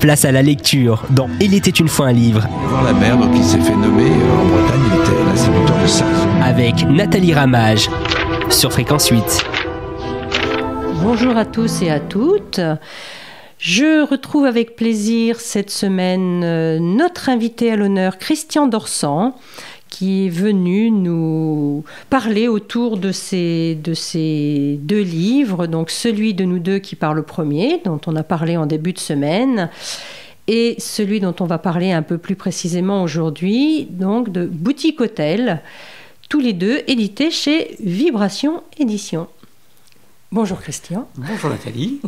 place à la lecture dans Il était une fois un livre. Il va voir la mer, donc il s'est fait nommer en Bretagne, il était l'instituteur de Sarzeau. Avec Nathalie Ramage sur Fréquence 8. Bonjour à tous et à toutes. Je retrouve avec plaisir cette semaine notre invité à l'honneur, Christian Dorsan, qui est venu nous parler autour de ces deux livres, donc celui de nous deux qui part le premier, dont on a parlé en début de semaine, et celui dont on va parler un peu plus précisément aujourd'hui, donc de Boutique Hôtel, tous les deux édités chez Vibration Édition. Bonjour Christian. Bonjour Nathalie.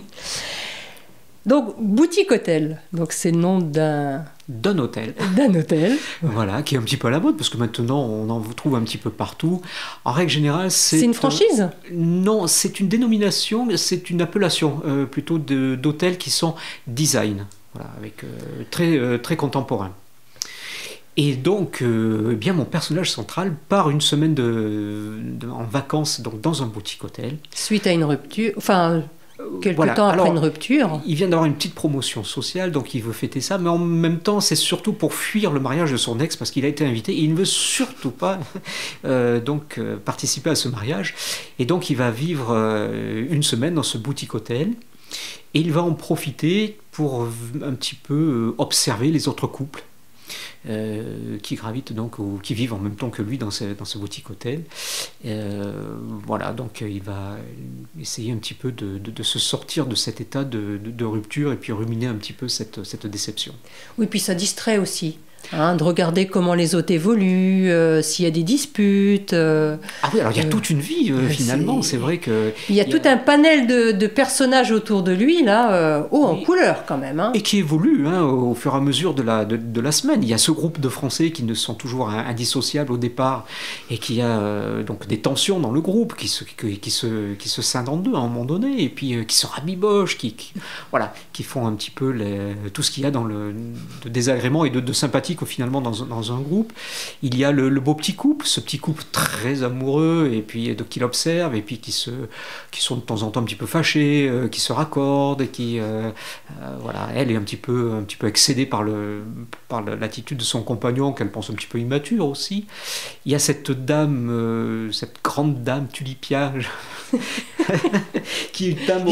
Donc, Boutique Hôtel, donc c'est le nom d'un hôtel. D'un hôtel. Voilà, qui est un petit peu à la mode, parce que maintenant, on en trouve un petit peu partout. En règle générale, c'est une franchise ? Non, c'est une dénomination, c'est une appellation plutôt d'hôtels qui sont design, voilà, avec très contemporain. Et donc, eh bien, mon personnage central part une semaine en vacances donc, dans un boutique hôtel. Suite à une rupture, enfin... Quelque temps après une rupture. Il vient d'avoir une petite promotion sociale, donc il veut fêter ça, mais en même temps, c'est surtout pour fuir le mariage de son ex, parce qu'il a été invité, et il ne veut surtout pas participer à ce mariage. Et donc il va vivre une semaine dans ce boutique-hôtel, et il va en profiter pour un petit peu observer les autres couples. Qui gravitent donc ou qui vivent en même temps que lui dans ce boutique hôtel. Voilà, donc il va essayer un petit peu de se sortir de cet état de rupture et puis ruminer un petit peu cette déception. Oui, puis ça distrait aussi. De regarder comment les autres évoluent, s'il y a des disputes. Ah oui, alors il y a toute une vie finalement, c'est vrai que... Il y a tout un panel de personnages autour de lui, là, en couleur quand même. Et qui évolue au fur et à mesure de la semaine. Il y a ce groupe de Français qui ne sont toujours indissociables au départ, et qu'il y a donc des tensions dans le groupe qui se scindent en deux à un moment donné, et puis qui se rabibochent, qui font un petit peu tout ce qu'il y a de désagrément et de sympathie finalement dans un groupe. Il y a le beau petit couple, ce petit couple très amoureux, et puis qu'il observe, et puis qui sont de temps en temps un petit peu fâchés, qui se raccordent, et qui elle est un petit peu excédée par l'attitude de son compagnon, qu'elle pense un petit peu immature aussi. Il y a cette dame, cette grande dame Tulipia qui est une dame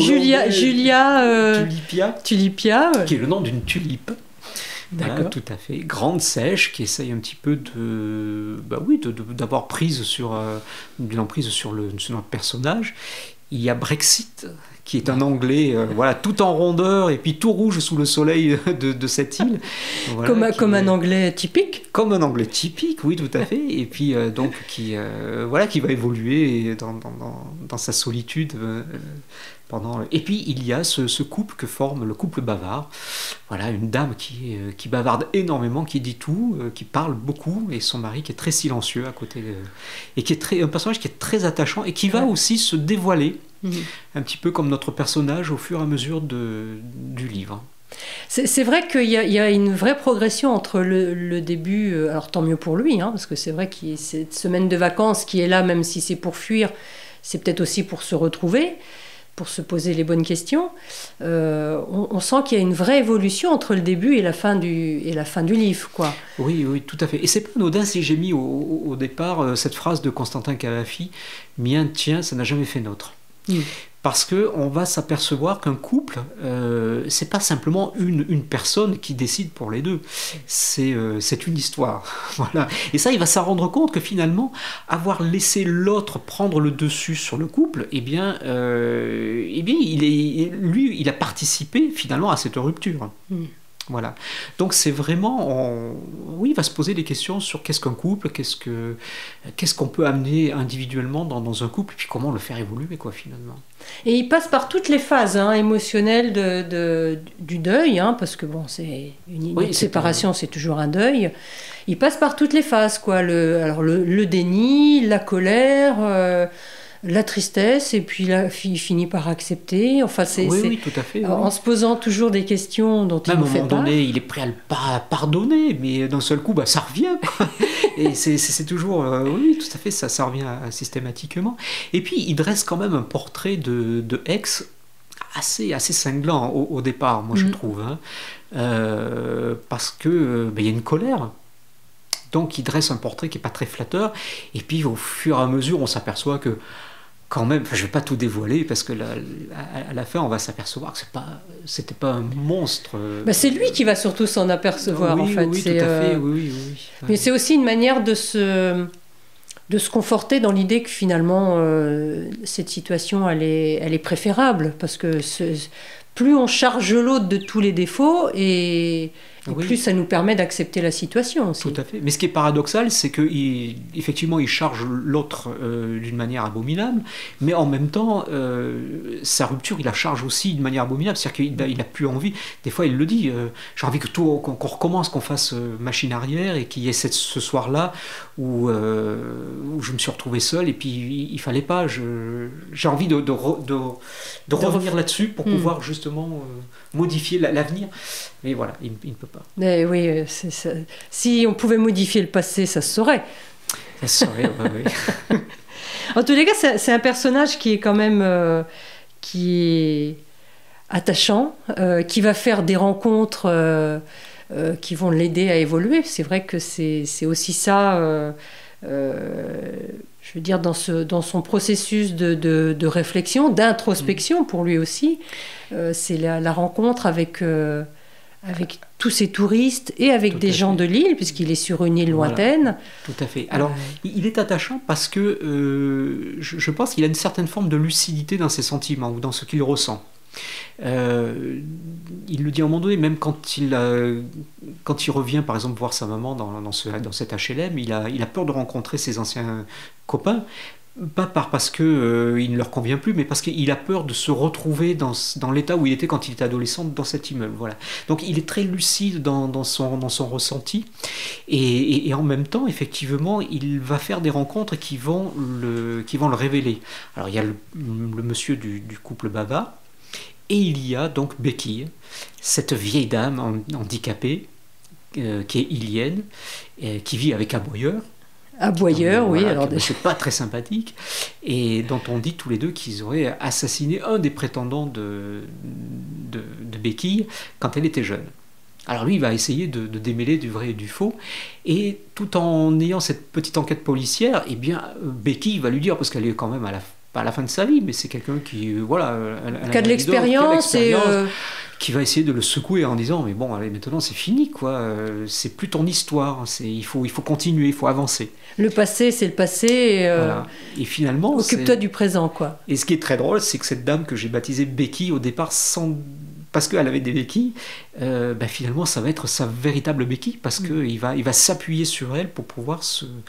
Tulipia, qui est le nom d'une tulipe. Voilà, tout à fait. Grande sèche, qui essaye un petit peu d'avoir prise une emprise sur notre personnage. Il y a Brexit, qui est un Anglais tout en rondeur et puis tout rouge sous le soleil de cette île. Voilà, comme un Anglais typique. Comme un Anglais typique, oui, tout à fait. Et puis qui va évoluer dans sa solitude. Et puis il y a ce couple que forme le couple bavard. Voilà, une dame qui bavarde énormément, qui dit tout, qui parle beaucoup, et son mari qui est très silencieux à côté, et qui est un personnage qui est très attachant et qui va aussi se dévoiler, un petit peu comme notre personnage au fur et à mesure du livre. C'est vrai qu'il y a une vraie progression entre le début, alors tant mieux pour lui, parce que c'est vrai qu'il y a cette semaine de vacances qui est là, même si c'est pour fuir, c'est peut-être aussi pour se retrouver, pour se poser les bonnes questions. On sent qu'il y a une vraie évolution entre le début et la fin du livre, quoi. Oui, tout à fait. Et c'est pas anodin si j'ai mis au départ cette phrase de Constantin Cavafy, « Mien, tien, ça n'a jamais fait nôtre ». Parce qu'on va s'apercevoir qu'un couple, c'est pas simplement une personne qui décide pour les deux, c'est une histoire. Voilà. Et ça, il va s'en rendre compte que finalement, avoir laissé l'autre prendre le dessus sur le couple, il a participé finalement à cette rupture. Voilà. Donc c'est vraiment, il va se poser des questions sur qu'est-ce qu'un couple, qu'est-ce qu'on peut amener individuellement dans un couple, et puis comment le faire évoluer, quoi, finalement. Et il passe par toutes les phases émotionnelles du deuil, parce que c'est une séparation, c'est toujours un deuil. Il passe par toutes les phases, quoi. Le déni, la colère. La tristesse, et puis là, il finit par accepter. Enfin, oui, tout à fait. En se posant toujours des questions dont il ne fait pas. À un moment donné, il est prêt à le pardonner, mais d'un seul coup, ça revient. Et c'est toujours... oui, tout à fait, ça revient systématiquement. Et puis, il dresse quand même un portrait de ex assez cinglant au départ, moi je trouve, hein. Parce que il y a une colère. Donc il dresse un portrait qui n'est pas très flatteur, et puis au fur et à mesure on s'aperçoit que quand même, je ne vais pas tout dévoiler parce que à la fin on va s'apercevoir que c'était pas un monstre. C'est lui qui va surtout s'en apercevoir, oui, en fait. Oui, tout à fait, oui. Mais c'est aussi une manière de se conforter dans l'idée que finalement cette situation elle est préférable, parce que plus on charge l'autre de tous les défauts et plus ça nous permet d'accepter la situation aussi. Tout à fait. Mais ce qui est paradoxal, c'est qu'effectivement, il charge l'autre d'une manière abominable, mais en même temps, sa rupture, il la charge aussi d'une manière abominable. C'est-à-dire qu'il n'a plus envie. Des fois, il le dit, j'ai envie qu'on recommence, qu'on fasse machine arrière, et qu'il y ait ce soir-là où je me suis retrouvé seul, et puis il ne fallait pas. J'ai envie de revenir là-dessus pour pouvoir justement modifier l'avenir. Mais voilà, il ne peut pas. Mais oui, si on pouvait modifier le passé, ça se saurait. Ça se saurait, oui. En tous les cas, c'est un personnage qui est quand même qui est attachant, qui va faire des rencontres qui vont l'aider à évoluer. C'est vrai que c'est aussi ça, je veux dire, dans son processus de réflexion, d'introspection pour lui aussi. C'est la rencontre avec tous ces touristes et avec des gens de l'île, puisqu'il est sur une île lointaine. Tout à fait. Alors, il est attachant parce que je pense qu'il a une certaine forme de lucidité dans ses sentiments ou dans ce qu'il ressent. Il le dit à un moment donné, même quand il revient par exemple voir sa maman dans cet HLM, il a peur de rencontrer ses anciens copains, pas parce que il ne leur convient plus, mais parce qu'il a peur de se retrouver dans l'état où il était quand il était adolescent dans cet immeuble. Voilà. Donc il est très lucide dans son ressenti, et en même temps, effectivement, il va faire des rencontres qui vont le révéler. Alors il y a le monsieur du couple Bava, et il y a donc Becky, cette vieille dame handicapée qui est ilienne, qui vit avec Aboyeur. Aboyeur, oui. Voilà, alors c'est pas très sympathique, et dont on dit tous les deux qu'ils auraient assassiné un des prétendants de Becky quand elle était jeune. Alors lui, il va essayer de démêler du vrai et du faux, et tout en ayant cette petite enquête policière, eh bien Becky va lui dire, parce qu'elle est quand même pas à la fin de sa vie, mais c'est quelqu'un qui a de l'expérience et qui va essayer de le secouer en disant mais bon, allez, maintenant c'est fini, quoi, c'est plus ton histoire, il faut continuer, il faut avancer. Le passé, c'est le passé. Voilà. Et finalement, occupe-toi du présent, quoi. Et ce qui est très drôle, c'est que cette dame que j'ai baptisée Becky au départ, parce qu'elle avait des béquilles, finalement ça va être sa véritable béquille, parce qu'il va s'appuyer sur elle pour pouvoir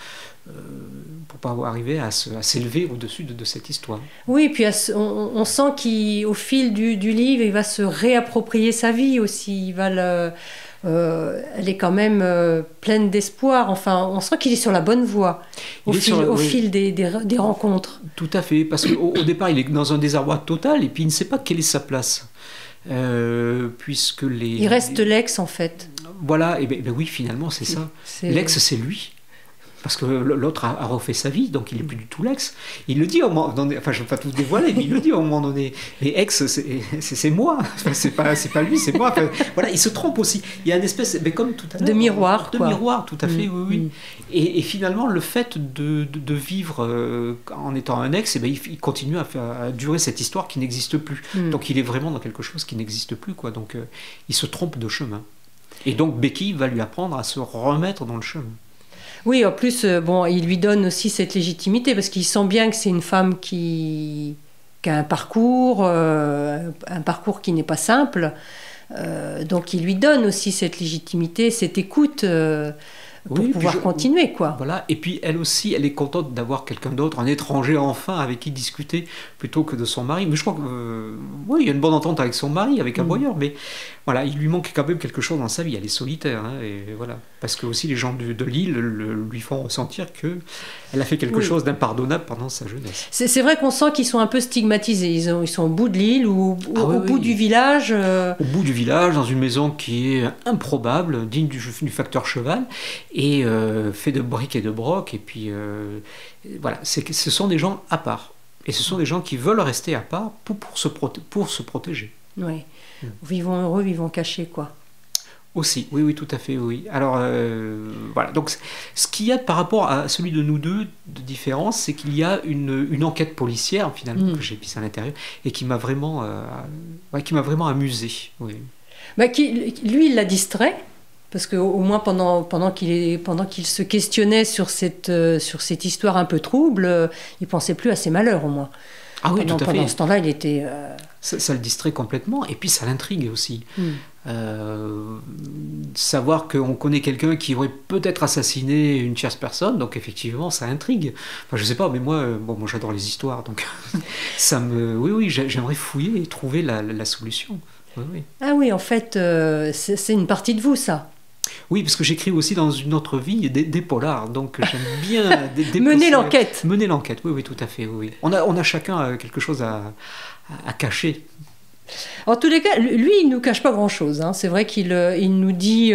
arriver à s'élever au-dessus de cette histoire. Oui, puis on sent qu'au fil du livre, il va se réapproprier sa vie aussi. Elle est quand même pleine d'espoir. Enfin, on sent qu'il est sur la bonne voie au fil des rencontres. Tout à fait, parce qu'au départ, il est dans un désarroi total, et puis il ne sait pas quelle est sa place. Puisque il reste l'ex, en fait. Voilà, et ben oui, finalement, c'est ça. L'ex, c'est lui. Parce que l'autre a refait sa vie, donc il n'est plus du tout l'ex. Il le dit au moment donné, enfin je ne veux pas tout dévoiler, mais il le dit au moment donné. Mais ex, c'est moi, enfin, c'est pas lui, c'est moi. Enfin, voilà, il se trompe aussi. Il y a une espèce, mais comme tout à l'heure, de miroir. De miroir, tout à fait, oui. Et finalement, le fait de vivre en étant un ex, il continue à durer cette histoire qui n'existe plus. Donc il est vraiment dans quelque chose qui n'existe plus, quoi. Donc il se trompe de chemin. Et donc Becky va lui apprendre à se remettre dans le chemin. Oui, en plus, il lui donne aussi cette légitimité, parce qu'il sent bien que c'est une femme qui a un parcours qui n'est pas simple. Donc il lui donne aussi cette légitimité, cette écoute pour pouvoir continuer, quoi. Voilà. Et puis elle aussi, elle est contente d'avoir quelqu'un d'autre, un étranger enfin, avec qui discuter, plutôt que de son mari. Mais je crois que il y a une bonne entente avec son mari, avec Aboyeur, mais voilà, il lui manque quand même quelque chose dans sa vie. Elle est solitaire, et voilà. Parce que aussi les gens de l'île lui font ressentir qu'elle a fait quelque chose d'impardonnable pendant sa jeunesse. C'est vrai qu'on sent qu'ils sont un peu stigmatisés. Ils sont au bout de l'île ou au bout du village. Au bout du village, dans une maison qui est improbable, digne du facteur cheval, et fait de briques et de broc. Et puis voilà, ce sont des gens à part. Et ce sont des gens qui veulent rester à part pour se protéger. Oui. Vivons heureux, vivons cachés, quoi. Aussi, oui, tout à fait, oui. Alors, voilà. Donc, ce qu'il y a par rapport à celui de nous deux de différence, c'est qu'il y a une enquête policière, finalement, que j'ai mise à l'intérieur, et qui m'a vraiment amusé. Oui. Lui, il l'a distrait, parce qu'au moins pendant qu'il se questionnait sur cette histoire un peu trouble, il pensait plus à ses malheurs, au moins. Ah oui, tout à fait. Pendant ce temps-là, il était... Ça le distrait complètement, et puis ça l'intrigue aussi. Savoir qu'on connaît quelqu'un qui aurait peut-être assassiné une tierce personne, donc effectivement, ça intrigue. Enfin, je sais pas, mais moi j'adore les histoires, donc oui, j'aimerais fouiller et trouver la solution. Oui. Ah oui, en fait, c'est une partie de vous, ça. Oui, parce que j'écris aussi dans une autre vie des polars, donc j'aime bien mener l'enquête. Mener l'enquête, oui, tout à fait. Oui. On a chacun quelque chose à cacher. En tous les cas, lui, il ne nous cache pas grand-chose. Hein. C'est vrai qu'il nous dit,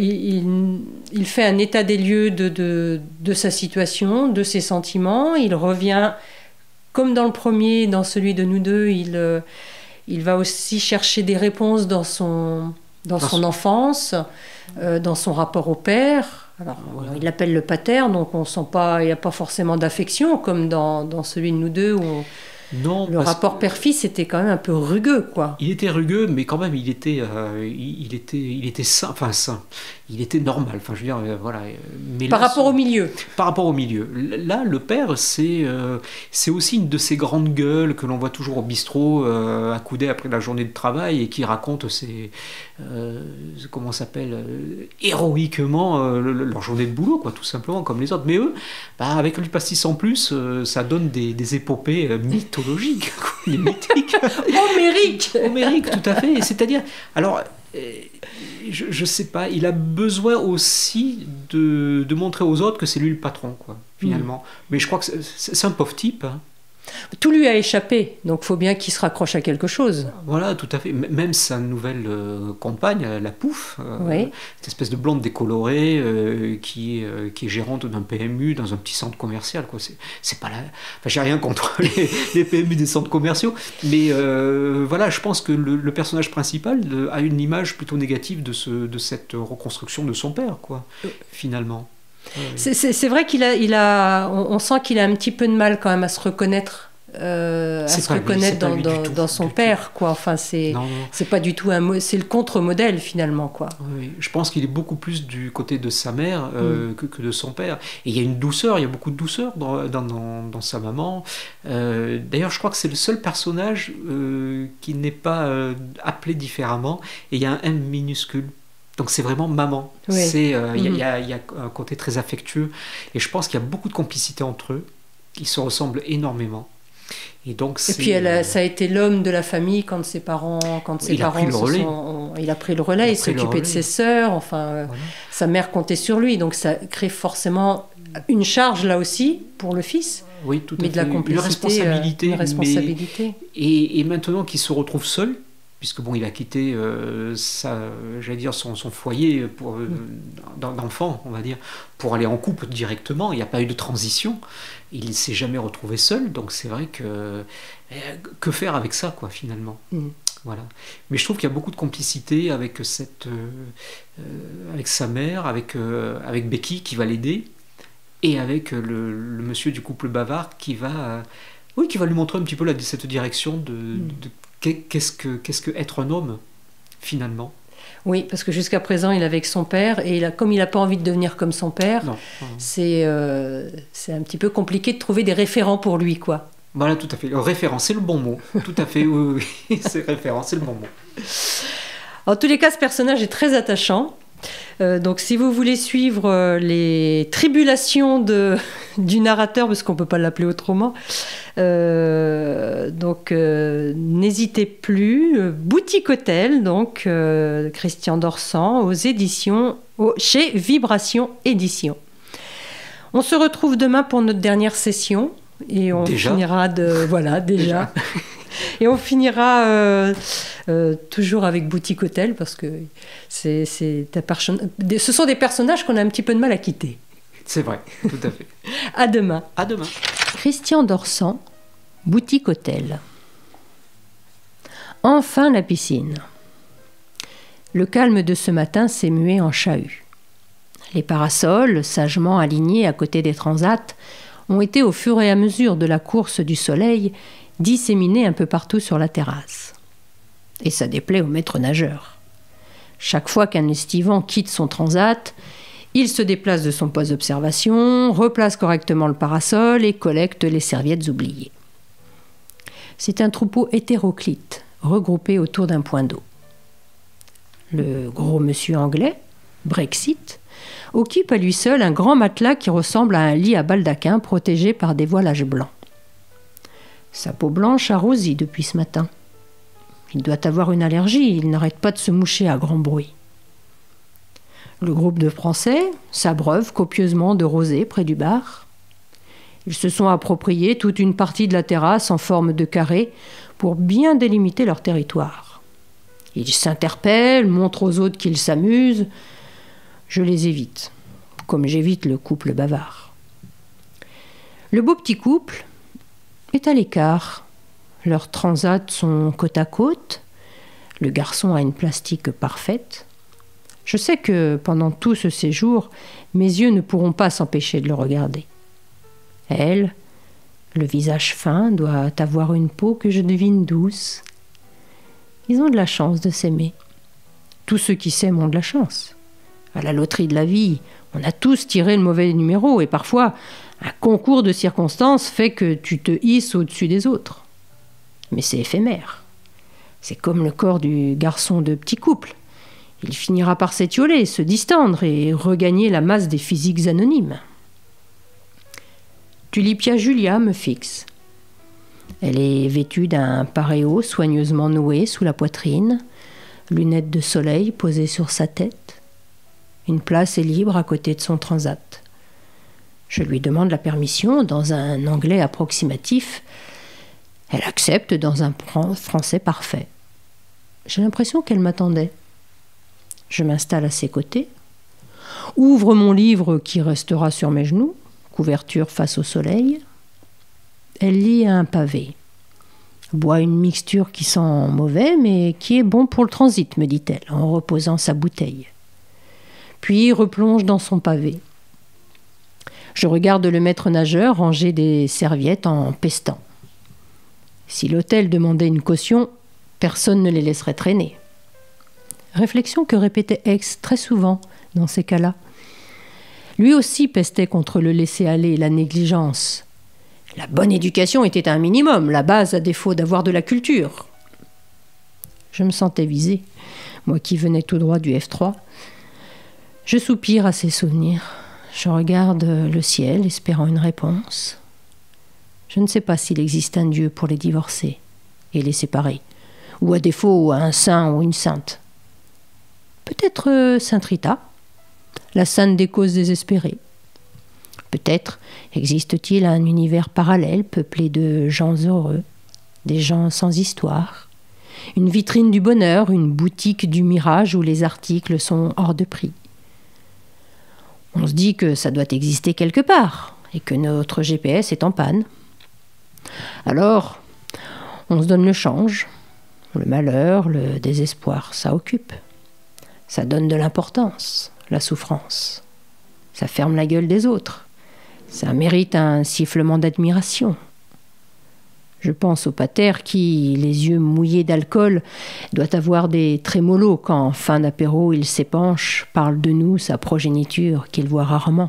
il fait un état des lieux de sa situation, de ses sentiments. Il revient, comme dans le premier, dans celui de nous deux, il va aussi chercher des réponses dans son enfance, dans son rapport au père. Alors, voilà. Il l'appelle le pater, donc on sent pas, il n'y a pas forcément d'affection, comme dans celui de nous deux, où le rapport père-fils était quand même un peu rugueux, quoi. Il était rugueux, mais quand même, il était sain, enfin sain. Il était normal, enfin je veux dire, voilà. Mais par rapport au milieu. Par rapport au milieu. Là, le père, c'est aussi une de ces grandes gueules que l'on voit toujours au bistrot, accoudé après la journée de travail, et qui raconte comment ça s'appelle, héroïquement leur journée de boulot, quoi, tout simplement, comme les autres. Mais eux, avec le pastis en plus, ça donne des épopées mythologiques, quoi, mythiques. Homériques, tout à fait. C'est-à-dire, alors... je sais pas, il a besoin aussi de montrer aux autres que c'est lui le patron, quoi, finalement. Mais je crois que c'est un pauvre type. Hein. Tout lui a échappé, donc il faut bien qu'il se raccroche à quelque chose. Voilà, tout à fait. Même sa nouvelle compagne, la Pouf, cette espèce de blonde décolorée qui est gérante d'un PMU dans un petit centre commercial, quoi. C'est pas la... Enfin, j'ai rien contre les PMU des centres commerciaux, mais voilà, je pense que le personnage principal a une image plutôt négative de cette reconstruction de son père, quoi, finalement. C'est vrai on sent qu'il a un petit peu de mal quand même à se reconnaître, dans son père, quoi. Enfin, c'est pas du tout c'est le contre-modèle finalement, quoi. Oui, je pense qu'il est beaucoup plus du côté de sa mère que de son père. Et il y a une douceur, il y a beaucoup de douceur dans sa maman. D'ailleurs, je crois que c'est le seul personnage qui n'est pas appelé différemment. Et il y a un M minuscule. Donc c'est vraiment maman. Il y a un côté très affectueux. Et je pense qu'il y a beaucoup de complicité entre eux. Ils se ressemblent énormément. Et puis ça a été l'homme de la famille quand ses parents il a pris le relais, il s'occupait de ses sœurs, enfin sa mère comptait sur lui, donc ça crée forcément une charge là aussi pour le fils. Oui, tout à fait. De la complicité, une responsabilité. Et maintenant qu'il se retrouve seul, puisque il a quitté son foyer d'enfant, on va dire, pour aller en couple directement. Il n'y a pas eu de transition. Il ne s'est jamais retrouvé seul, donc c'est vrai que faire avec ça, quoi, finalement. Voilà. Mais je trouve qu'il y a beaucoup de complicité avec avec sa mère, avec Becky qui va l'aider, et avec le monsieur du couple bavard qui va lui montrer un petit peu cette direction de qu'est-ce que être un homme, finalement. Oui, parce que jusqu'à présent, il est avec son père, et comme il n'a pas envie de devenir comme son père, c'est un petit peu compliqué de trouver des référents pour lui, quoi. Voilà, tout à fait. Référent, c'est le bon mot. Tout à fait, oui. C'est référent, c'est le bon mot. En tous les cas, ce personnage est très attachant. Donc si vous voulez suivre les tribulations du narrateur, parce qu'on ne peut pas l'appeler autrement, n'hésitez plus. Boutique Hôtel, donc Christian Dorsan, aux éditions, chez Vibration Éditions. On se retrouve demain pour notre dernière session, et on finira déjà. Et on finira toujours avec Boutique Hôtel, parce que ce sont des personnages qu'on a un petit peu de mal à quitter. C'est vrai, tout à fait. À demain. À demain. Christian Dorsan, Boutique hôtel. Enfin la piscine. Le calme de ce matin s'est mué en chahut. Les parasols, sagement alignés à côté des transats, ont été au fur et à mesure de la course du soleil disséminés un peu partout sur la terrasse. Et ça déplaît au maître nageur. Chaque fois qu'un estivant quitte son transat, il se déplace de son poste d'observation, replace correctement le parasol et collecte les serviettes oubliées. C'est un troupeau hétéroclite, regroupé autour d'un point d'eau. Le gros monsieur anglais, Brexit, occupe à lui seul un grand matelas qui ressemble à un lit à baldaquin protégé par des voilages blancs. Sa peau blanche a rosi depuis ce matin. Il doit avoir une allergie, il n'arrête pas de se moucher à grand bruit. Le groupe de Français s'abreuve copieusement de rosée près du bar. Ils se sont appropriés toute une partie de la terrasse en forme de carré pour bien délimiter leur territoire. Ils s'interpellent, montrent aux autres qu'ils s'amusent. Je les évite, comme j'évite le couple bavard. Le beau petit couple est à l'écart. Leurs transats sont côte à côte. Le garçon a une plastique parfaite. Je sais que pendant tout ce séjour, mes yeux ne pourront pas s'empêcher de le regarder. Elle, le visage fin, doit avoir une peau que je devine douce. Ils ont de la chance de s'aimer. Tous ceux qui s'aiment ont de la chance. À la loterie de la vie, on a tous tiré le mauvais numéro et parfois, un concours de circonstances fait que tu te hisses au-dessus des autres. Mais c'est éphémère. C'est comme le corps du garçon de petit couple. Il finira par s'étioler, se distendre et regagner la masse des physiques anonymes. Tulipia Julia me fixe. Elle est vêtue d'un paréo soigneusement noué sous la poitrine, lunettes de soleil posées sur sa tête. Une place est libre à côté de son transat. Je lui demande la permission dans un anglais approximatif. Elle accepte dans un français parfait. J'ai l'impression qu'elle m'attendait. Je m'installe à ses côtés, ouvre mon livre qui restera sur mes genoux, couverture face au soleil. Elle lit un pavé, boit une mixture qui sent mauvais mais qui est bon pour le transit, me dit-elle, en reposant sa bouteille. Puis replonge dans son pavé. Je regarde le maître nageur ranger des serviettes en pestant. Si l'hôtel demandait une caution, personne ne les laisserait traîner. Réflexion que répétait Aix très souvent dans ces cas-là. Lui aussi pestait contre le laisser-aller et la négligence. La bonne éducation était un minimum, la base à défaut d'avoir de la culture. Je me sentais visée, moi qui venais tout droit du F3. Je soupire à ces souvenirs. Je regarde le ciel, espérant une réponse. Je ne sais pas s'il existe un Dieu pour les divorcer et les séparer, ou à défaut un saint ou une sainte. Peut-être Sainte Rita, la sainte des causes désespérées. Peut-être existe-t-il un univers parallèle peuplé de gens heureux, des gens sans histoire, une vitrine du bonheur, une boutique du mirage où les articles sont hors de prix. On se dit que ça doit exister quelque part et que notre GPS est en panne. Alors, on se donne le change, le malheur, le désespoir, ça occupe. Ça donne de l'importance, la souffrance. Ça ferme la gueule des autres. Ça mérite un sifflement d'admiration. Je pense au pater qui, les yeux mouillés d'alcool, doit avoir des trémolos quand, en fin d'apéro, il s'épanche, parle de nous, sa progéniture, qu'il voit rarement.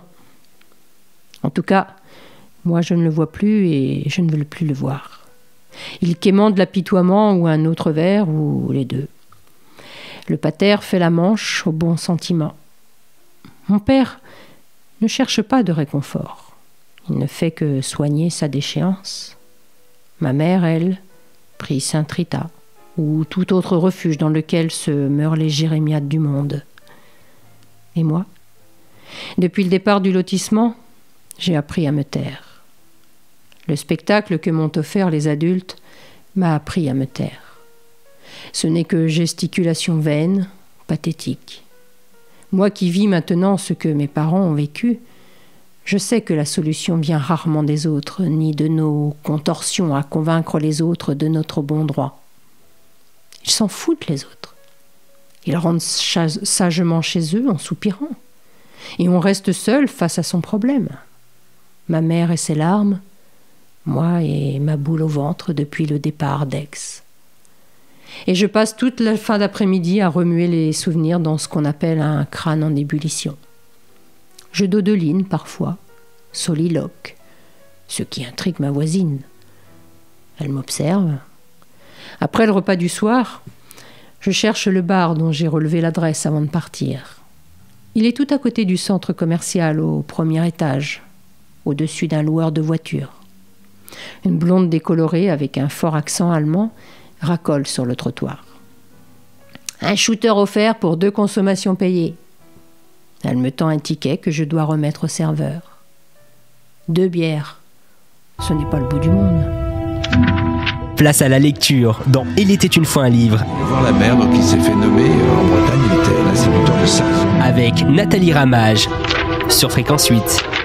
En tout cas, moi je ne le vois plus et je ne veux plus le voir. Il quémande l'apitoiement ou un autre verre, ou les deux. Le pater fait la manche au bon sentiment. Mon père ne cherche pas de réconfort. Il ne fait que soigner sa déchéance. Ma mère, elle, prie Sainte Rita, ou tout autre refuge dans lequel se meurent les jérémiades du monde. Et moi, depuis le départ du lotissement, j'ai appris à me taire. Le spectacle que m'ont offert les adultes m'a appris à me taire. Ce n'est que gesticulation vaine, pathétique. Moi qui vis maintenant ce que mes parents ont vécu, Je sais que la solution vient rarement des autres, ni de nos contorsions à convaincre les autres de notre bon droit. Ils s'en foutent, les autres. Ils rentrent sagement chez eux en soupirant. Et on reste seul face à son problème. Ma mère et ses larmes, moi et ma boule au ventre depuis le départ d'Aix. Et je passe toute la fin d'après-midi à remuer les souvenirs dans ce qu'on appelle un crâne en ébullition. Je dodeline parfois, soliloque, ce qui intrigue ma voisine. Elle m'observe. Après le repas du soir, je cherche le bar dont j'ai relevé l'adresse avant de partir. Il est tout à côté du centre commercial, au premier étage, au-dessus d'un loueur de voitures. Une blonde décolorée avec un fort accent allemand racole sur le trottoir. « Un shooter offert pour 2 consommations payées. » Elle me tend un ticket que je dois remettre au serveur. 2 bières. Ce n'est pas le bout du monde. Place à la lecture dans Il était une fois un livre. Voir la mer, donc il s'est fait nommer en Bretagne, il était l'instituteur de ça. Avec Nathalie Ramage sur Fréquence 8.